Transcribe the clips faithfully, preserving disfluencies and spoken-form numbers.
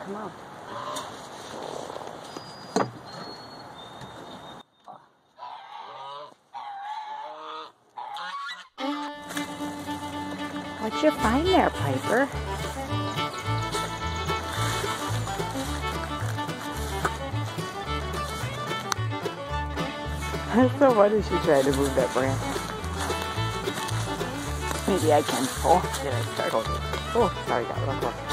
Come on. What'd you find there, Piper? That's so funny, she tried to move that branch. Maybe I can. Oh, did I startle you? Oh, sorry, got a little close.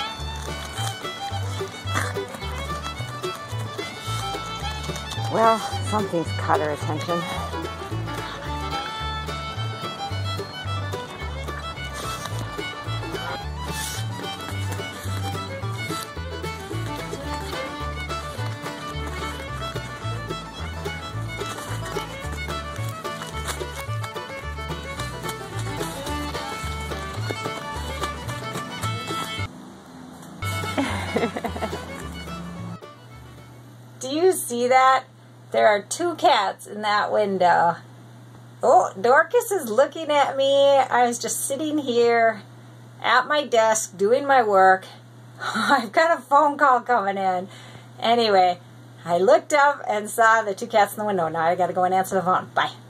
Well, something's caught her attention. Do you see that? There are two cats in that window. Oh, Dorcas is looking at me. I was just sitting here at my desk doing my work. I've got a phone call coming in. Anyway, I looked up and saw the two cats in the window. Now I gotta go and answer the phone. Bye.